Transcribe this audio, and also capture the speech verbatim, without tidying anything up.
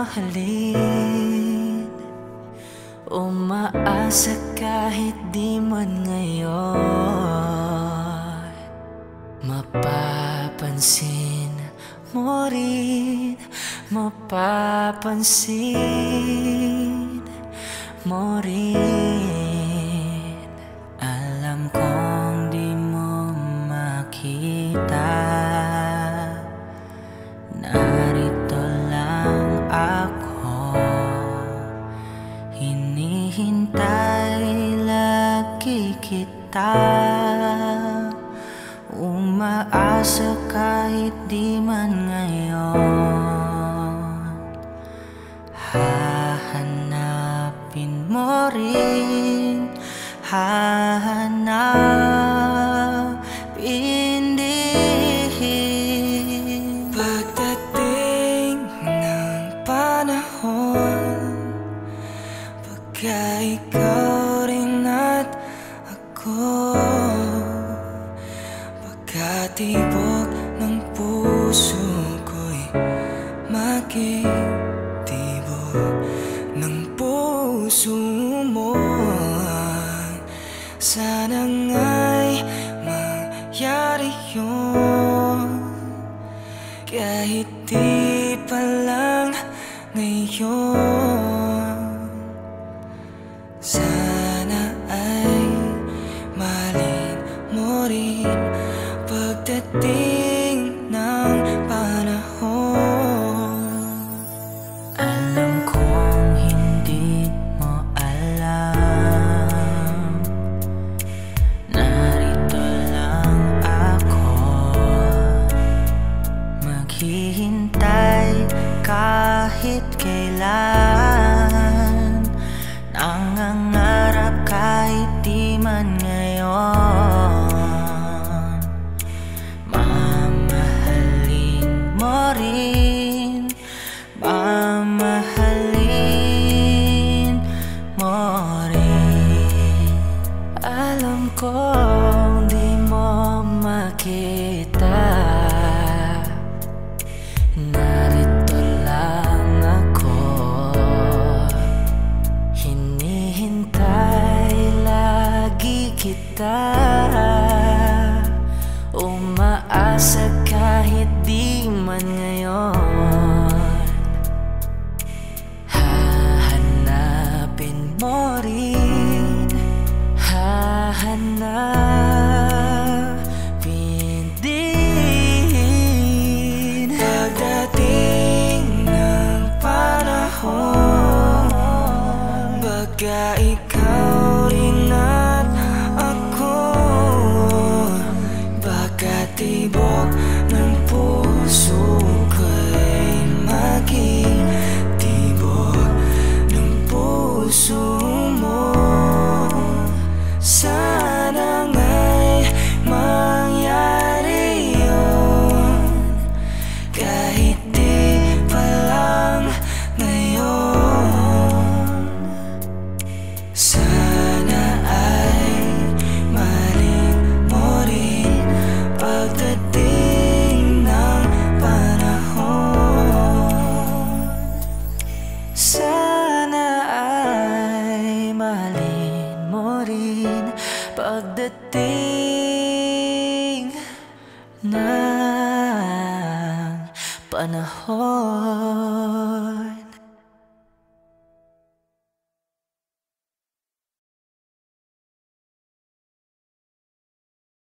mahalin. Umaasa kahit di man ngayon, mapapansin mo rin, mapapansin mo rin. Alam kong di mo makita, narito lang ako, hinihintay lagi kita. Umaasa kahit di man ngayon, hahanapin mo rin, hahanapin din. Pagdating ng panahon, pagka ikaw rin at ako, pagkatibok ng puso ko'y magtitibok ng puso mo. Sana nga'y mangyari yun, kahit di pa lang ngayon. Sana ay mahalin mo rin pagdating ng panahon. Alam kong hindi mo alam, narito lang ako, maghihintay kahit kailan, nangangarap kahit di man ngayon. Mamahalin mo rin, mamahalin mo rin. Alam kong di mo makita, narito lang ako, hinihintay lagi kita. Umaasa kahit di man ngayon, hahanapin mo rin, hahanapin din. Pagdating ng panahon, pagka ikaw rin at ako, pagkatibok ng puso ko'y magtitibok ng puso mo. Sana nga'y mangyari yun, kahit di pa lang ngayon. Sana ay mahalin mo rin pagdating ng panahon. Sana ay mahalin mo rin pagdating ng panahon.